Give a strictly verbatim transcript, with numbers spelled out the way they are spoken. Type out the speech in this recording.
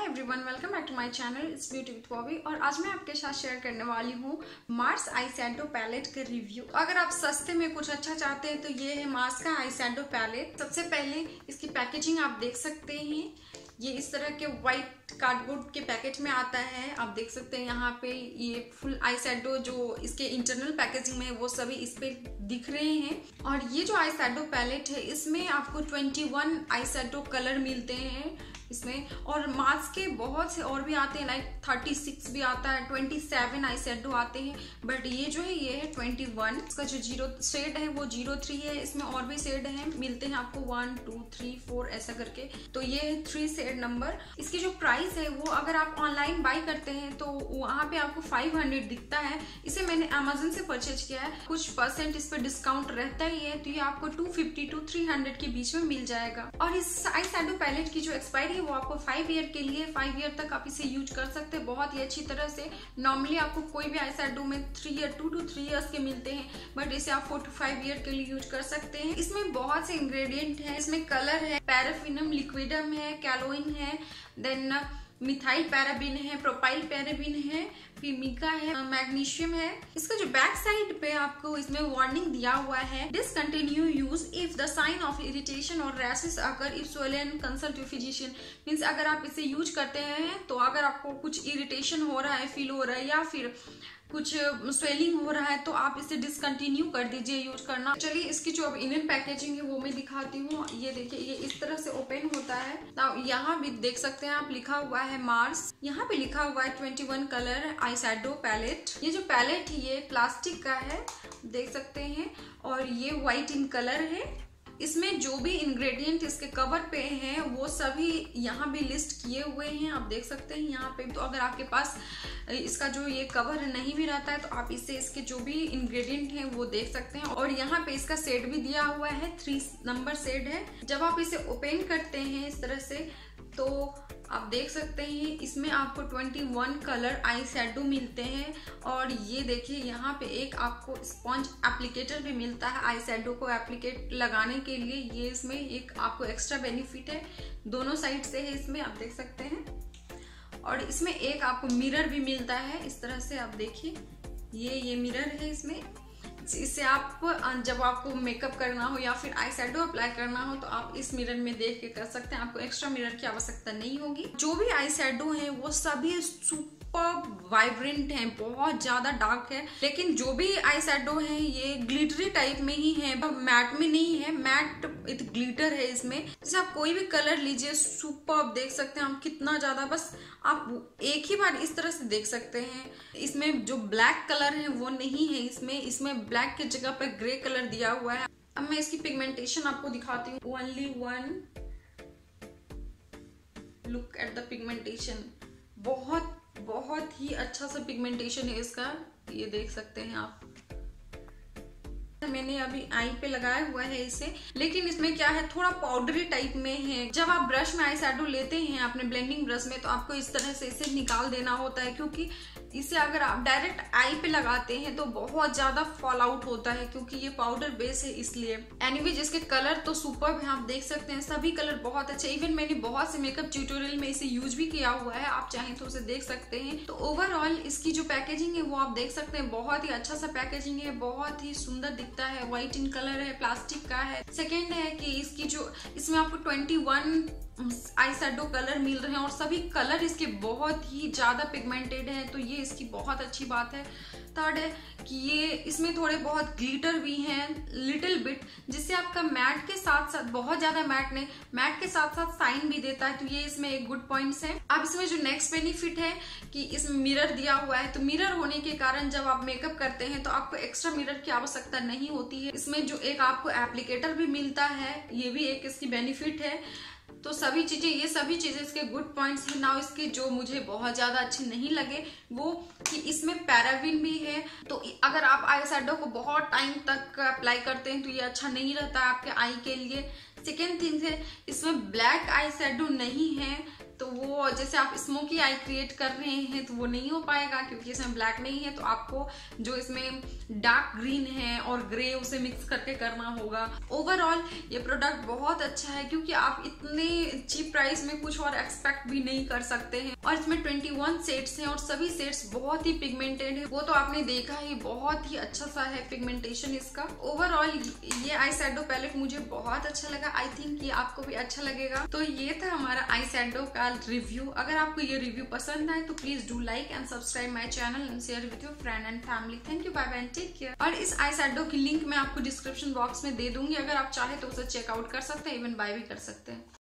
Everyone, welcome back to my channel it's beauty with Bobby. और आज मैं आपके साथ शेयर करने वाली हूँ मार्स आई शैडो पैलेट का रिव्यू। अगर आप सस्ते में कुछ अच्छा चाहते हैं तो ये है मार्स का आई शैडो पैलेट। सबसे पहले इसकी पैकेजिंग आप देख सकते हैं, ये इस तरह के व्हाइट कार्डबोर्ड के पैकेट में आता है। आप देख सकते हैं यहाँ पे ये फुल आई शैडो जो इसके इंटरनल पैकेजिंग में है वो सभी इस पे दिख रहे हैं। और ये जो आई शैडो पैलेट है इसमें आपको इक्कीस आई शैडो कलर मिलते हैं इसमें, और मार्स के बहुत से और भी आते हैं, लाइक छत्तीस भी आता है, सत्ताईस आई शैडो आते हैं, बट ये जो है ये है इक्कीस। इसका जो जीरो शेड है वो जीरो थ्री है। इसमें और भी शेड है मिलते हैं आपको वन टू थ्री फोर ऐसा करके, तो ये है थ्री शेड नंबर। इसकी जो प्राइस है वो अगर आप ऑनलाइन बाई करते हैं तो वहाँ पे आपको फाइव हंड्रेड दिखता है। इसे मैंने अमेजन से परचेज किया है, कुछ परसेंट इस पर डिस्काउंट रहता ही है, तो ये आपको two fifty to three hundred के बीच में मिल जाएगा। और इस आई शैडो पैलेट की जो एक्सपायरी वो आपको फाइव ईयर के लिए, फाइव ईयर तक आप इसे यूज कर सकते हैं बहुत ही अच्छी तरह से। नॉर्मली आपको कोई भी आई शैडो में three year two to three years के मिलते हैं, बट इसे आप फोर टू फाइव ईयर के लिए यूज कर सकते हैं। इसमें बहुत से इंग्रेडिएंट हैं, इसमें कलर है, पैराफिनम लिक्विडम है, कैलोइन है, देन मिथाइल पैराबिन है, प्रोपाइल पैराबिन है, फिमिका है, मैग्नीशियम है। इसका जो बैक साइड पे आपको इसमें वार्निंग दिया हुआ है, discontinue use if the sign of irritation और रैशेस अगर if swollen consult your physician. Means अगर आप इसे यूज करते हैं तो अगर आपको कुछ इरिटेशन हो रहा है, फील हो रहा है, या फिर कुछ स्वेलिंग हो रहा है तो आप इसे डिसकंटिन्यू कर दीजिए यूज करना। चलिए इसकी जो अब इनर पैकेजिंग है वो मैं दिखाती हूँ। ये देखिए, ये इस तरह से ओपन होता है। तो यहाँ भी देख सकते हैं आप, लिखा हुआ है मार्स, यहाँ पे लिखा हुआ है इक्कीस कलर आई शैडो पैलेट। ये जो पैलेट है ये प्लास्टिक का है, देख सकते हैं, और ये व्हाइट इन कलर है। इसमें जो भी इंग्रेडिएंट इसके कवर पे हैं वो सभी यहाँ भी लिस्ट किए हुए हैं, आप देख सकते हैं यहाँ पे। तो अगर आपके पास इसका जो ये कवर नहीं भी रहता है तो आप इससे इसके जो भी इंग्रेडिएंट हैं वो देख सकते हैं। और यहाँ पे इसका शेड भी दिया हुआ है, थ्री नंबर शेड है। जब आप इसे ओपन करते हैं इस तरह से तो आप देख सकते हैं इसमें आपको इक्कीस कलर आई शैडो मिलते हैं। और ये देखिए यहाँ पे एक आपको स्पॉन्ज एप्लीकेटर भी मिलता है आई शैडो को एप्लीकेट लगाने के लिए। ये इसमें एक आपको एक्स्ट्रा बेनिफिट है, दोनों साइड से है इसमें, आप देख सकते हैं। और इसमें एक आपको मिरर भी मिलता है इस तरह से, आप देखिए ये ये मिरर है इसमें। इससे आप जब आपको मेकअप करना हो या फिर आई शैडो अप्लाई करना हो तो आप इस मिरर में देख के कर सकते हैं, आपको एक्स्ट्रा मिरर की आवश्यकता नहीं होगी। जो भी आई शैडो है वो सभी सुपर वाइब्रेंट हैं, बहुत ज्यादा डार्क है, लेकिन जो भी आई शैडो है ये ग्लिटरी टाइप में ही है, मैट में नहीं है, मैट विद ग्लिटर है इसमें। जैसे आप कोई भी कलर लीजिए, सुपर, देख सकते हैं आप कितना ज्यादा, बस आप एक ही बार इस तरह से देख सकते हैं। इसमें जो ब्लैक कलर है वो नहीं है इसमें, इसमें ब्लैक की जगह पर ग्रे कलर दिया हुआ है। अब मैं इसकी पिगमेंटेशन आपको दिखाती हूँ। Only one look at the pigmentation, बहुत बहुत ही अच्छा सा पिगमेंटेशन है इसका, ये देख सकते हैं आप। मैंने अभी आई पे लगाया हुआ है इसे, लेकिन इसमें क्या है, थोड़ा पाउडरी टाइप में है। जब आप ब्रश में आई शैडो लेते हैं अपने ब्लेंडिंग ब्रश में तो आपको इस तरह से इसे निकाल देना होता है, क्योंकि इसे अगर आप डायरेक्ट आई पे लगाते हैं तो बहुत ज्यादा फॉल आउट होता है, क्योंकि ये पाउडर बेस है इसलिए। एनीवे जिसके कलर तो सुपर्ब है, आप देख सकते हैं सभी कलर बहुत अच्छे। इवन मैंने बहुत से मेकअप ट्यूटोरियल में इसे यूज भी किया हुआ है, आप चाहें तो उसे देख सकते हैं। तो ओवरऑल इसकी जो पैकेजिंग है वो आप देख सकते हैं, बहुत ही अच्छा सा पैकेजिंग है, बहुत ही सुंदर दिखता है, व्हाइट इन कलर है, प्लास्टिक का है। सेकेंड है कि इसकी जो इसमें आपको twenty one eye shadow colour मिल रहे हैं और सभी कलर इसके बहुत ही ज्यादा पिगमेंटेड है, तो ये इसकी बहुत अच्छी बात है। थर्ड है कि ये इसमें थोड़े बहुत ग्लिटर भी हैं, लिटिल बिट, जिससे आपका मैट के साथ साथ, बहुत ज्यादा मैट नहीं, मैट के साथ साथ शाइन भी देता है, तो ये इसमें एक गुड पॉइंट्स है। अब इसमें जो नेक्स्ट बेनिफिट है कि इसमें मिरर दिया हुआ है, तो मिरर होने के कारण जब आप मेकअप करते हैं तो आपको एक्स्ट्रा मिरर की आवश्यकता नहीं होती है। इसमें जो एक आपको एप्लीकेटर भी मिलता है, ये भी एक इसकी बेनिफिट है। तो सभी चीजें, ये सभी चीजें इसके गुड पॉइंट्स हैं। नाउ इसके जो मुझे बहुत ज्यादा अच्छे नहीं लगे वो कि इसमें पैराबिन भी है, तो अगर आप आई शैडो को बहुत टाइम तक अप्लाई करते हैं तो ये अच्छा नहीं रहता है आपके आई के लिए। सेकेंड थिंग है इसमें ब्लैक आई शैडो नहीं है, तो वो जैसे आप स्मोकी आई क्रिएट कर रहे हैं तो वो नहीं हो पाएगा क्योंकि इसमें ब्लैक नहीं है, तो आपको जो इसमें डार्क ग्रीन है और ग्रे उसे मिक्स करके करना होगा। ओवरऑल ये प्रोडक्ट बहुत अच्छा है क्योंकि आप इतने चीप प्राइस में कुछ और एक्सपेक्ट भी नहीं कर सकते हैं। और इसमें इक्कीस शेड्स हैं और सभी शेड्स बहुत ही पिगमेंटेड है, वो तो आपने देखा ही, बहुत ही अच्छा सा है पिगमेंटेशन इसका। ओवरऑल ये आई शैडो पैलेट मुझे बहुत अच्छा लगा, आई थिंक ये आपको भी अच्छा लगेगा। तो ये था हमारा आई शैडो का रिव्यू। अगर आपको ये रिव्यू पसंद आए तो please do like and subscribe my channel and share with your friend and family. Thank you, bye bye and take care. और इस आई शैडो की लिंक मैं आपको डिस्क्रिप्शन बॉक्स में दे दूंगी, अगर आप चाहे तो उसे चेकआउट कर सकते हैं, इवन बाय भी कर सकते हैं।